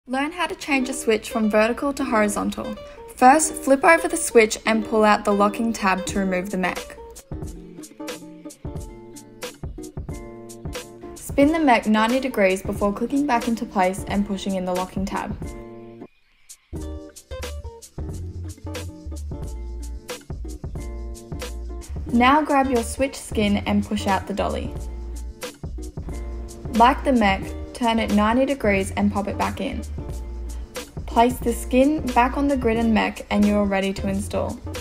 Learn how to change a switch from vertical to horizontal. First, flip over the switch and pull out the locking tab to remove the mech. Spin the mech 90 degrees before clicking back into place and pushing in the locking tab. Now grab your switch skin and push out the dolly. Like the mech, turn it 90 degrees and pop it back in. Place the skin back on the grid and mech and you are ready to install.